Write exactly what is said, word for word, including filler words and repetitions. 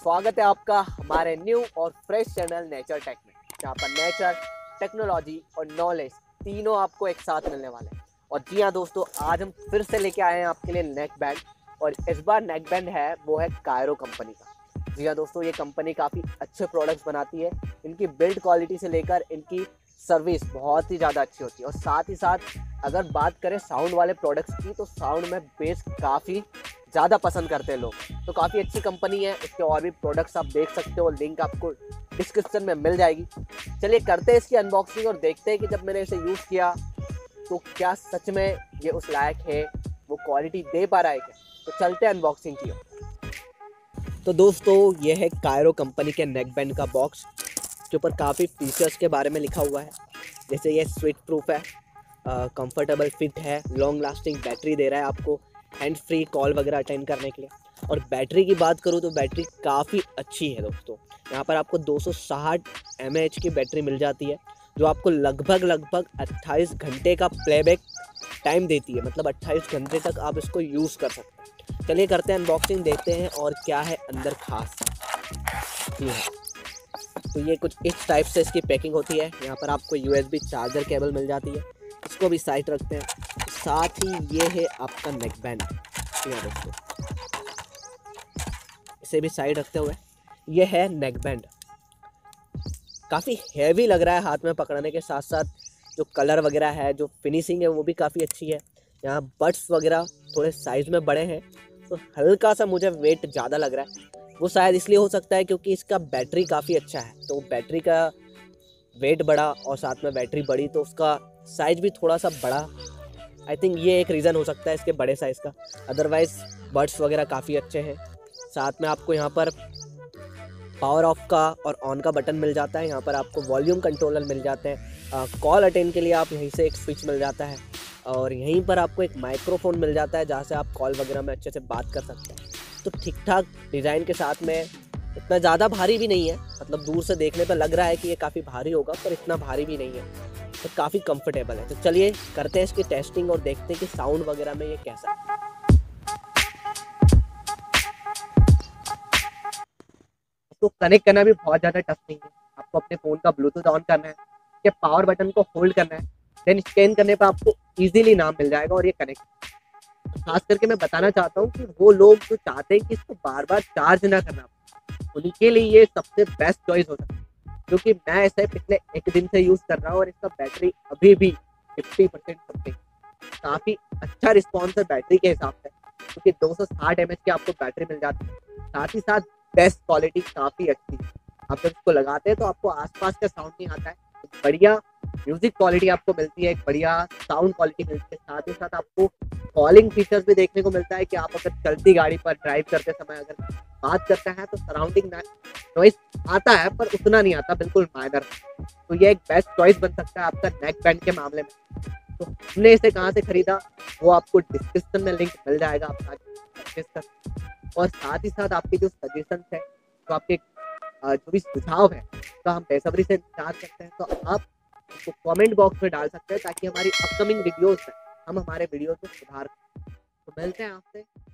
स्वागत है आपका हमारे न्यू और फ्रेश चैनल नेचर टेक में, जहाँ पर नेचर, टेक्नोलॉजी और नॉलेज तीनों आपको एक साथ मिलने वाले हैं। और जी हाँ दोस्तों, आज हम फिर से लेके आए हैं आपके लिए नेक बैंड, और इस बार नेक बैंड है वो है कायरो कंपनी का। जी हाँ दोस्तों, ये कंपनी काफ़ी अच्छे प्रोडक्ट्स बनाती है। इनकी बिल्ड क्वालिटी से लेकर इनकी सर्विस बहुत ही ज़्यादा अच्छी होती है। और साथ ही साथ अगर बात करें साउंड वाले प्रोडक्ट्स की, तो साउंड में बेस काफ़ी ज़्यादा पसंद करते हैं लोग। तो काफ़ी अच्छी कंपनी है। इसके और भी प्रोडक्ट्स आप देख सकते हो, लिंक आपको डिस्क्रिप्शन में मिल जाएगी। चलिए करते हैं इसकी अनबॉक्सिंग और देखते हैं कि जब मैंने इसे यूज़ किया तो क्या सच में ये उस लायक है, वो क्वालिटी दे पा रहा है क्या। तो चलते हैं अनबॉक्सिंग की ओर। तो दोस्तों, ये है कायरो कंपनी के नेक बैंड का बॉक्स, के ऊपर काफ़ी फीचर्स के बारे में लिखा हुआ है। जैसे ये स्वेट प्रूफ है, कंफर्टेबल फिट है, लॉन्ग लास्टिंग बैटरी दे रहा है आपको, हैंड फ्री कॉल वगैरह अटेंड करने के लिए। और बैटरी की बात करूँ तो बैटरी काफ़ी अच्छी है दोस्तों। यहाँ पर आपको दो सौ साठ एम ए एच की बैटरी मिल जाती है, जो आपको लगभग लगभग अट्ठाईस घंटे का प्लेबैक टाइम देती है। मतलब अट्ठाईस घंटे तक आप इसको यूज़ कर सकते हैं। चलिए करते हैं अनबॉक्सिंग, देखते हैं और क्या है अंदर खास। जी हाँ, तो ये कुछ इस टाइप से इसकी पैकिंग होती है। यहाँ पर आपको U S B charger cable मिल जाती है, इसको भी साइड रखते हैं। साथ ही ये है आपका नेक बैंड। यहाँ दोस्तों, इसे भी साइड रखते हुए ये है नेक बैंड। काफ़ी हैवी लग रहा है हाथ में पकड़ने के साथ साथ। जो कलर वगैरह है, जो फिनिशिंग है, वो भी काफ़ी अच्छी है। यहाँ बड्स वगैरह थोड़े साइज़ में बड़े हैं, तो हल्का सा मुझे वेट ज़्यादा लग रहा है। वो शायद इसलिए हो सकता है क्योंकि इसका बैटरी काफ़ी अच्छा है, तो बैटरी का वेट बड़ा और साथ में बैटरी बड़ी, तो उसका साइज़ भी थोड़ा सा बड़ा। आई थिंक ये एक रीज़न हो सकता है इसके बड़े साइज़ का। अदरवाइज़ बड्स वगैरह काफ़ी अच्छे हैं। साथ में आपको यहाँ पर पावर ऑफ का और ऑन का बटन मिल जाता है। यहाँ पर आपको वॉल्यूम कंट्रोलर मिल जाते हैं। कॉल अटेंड के लिए आप यहीं से एक स्विच मिल जाता है, और यहीं पर आपको एक माइक्रोफोन मिल जाता है, जहाँ से आप कॉल वगैरह में अच्छे से बात कर सकते हैं। तो ठीक ठाक डिज़ाइन के साथ में, इतना ज़्यादा भारी भी नहीं है। मतलब दूर से देखने पर लग रहा है कि ये काफ़ी भारी होगा, पर इतना भारी भी नहीं है, तो काफ़ी कंफर्टेबल है। तो चलिए करते हैं इसकी टेस्टिंग और देखते हैं कि साउंड वगैरह में ये कैसा है। इसको कनेक्ट करना भी बहुत ज़्यादा टफ नहीं है। आपको अपने फ़ोन का ब्लूटूथ ऑन करना है, के पावर बटन को होल्ड करना है, देन स्कैन करने पर आपको इजीली नाम मिल जाएगा और ये कनेक्ट। खास करके मैं बताना चाहता हूँ कि वो लोग जो चाहते हैं कि इसको बार बार चार्ज ना करना, उनके लिए ये सबसे बेस्ट चॉइस हो सकता है। क्योंकि मैं ऐसे पिछले एक दिन से यूज़ कर रहा हूँ और इसका बैटरी अभी भी फिफ्टी परसेंट समथिंग, काफ़ी अच्छा रिस्पॉन्स है बैटरी के हिसाब से। क्योंकि दो सौ साठ एम ए एच की आपको बैटरी मिल जाती है, साथ ही साथ बेस्ट क्वालिटी काफ़ी अच्छी है। आप जब इसको लगाते हैं तो आपको आसपास का साउंड नहीं आता है, तो बढ़िया म्यूजिक क्वालिटी आपको मिलती है, एक बढ़िया साउंड क्वालिटी मिलती है। साथ ही साथ आपको कॉलिंग फीचर्स भी देखने को मिलता है कि आप अगर चलती गाड़ी पर ड्राइव करते समय अगर बात करते हैं तो सराउंडिंग नॉइस आता है, पर उतना नहीं आता, बिल्कुल माइनर। तो ये एक बेस्ट चॉइस बन सकता है आपका नेक बैंड के मामले में। तो हमने इसे कहाँ से खरीदा वो आपको डिस्क्रिप्शन में लिंक मिल जाएगा, आप परचेज कर। और साथ ही साथ आपके जो सजेशन है, तो आपके जो भी सुझाव है, तो हम बेसब्री से इंतजार करते हैं। तो आप उसको कमेंट बॉक्स में डाल सकते हैं, ताकि हमारी अपकमिंग वीडियोस में हम हमारे वीडियो को सुधार। तो मिलते हैं आपसे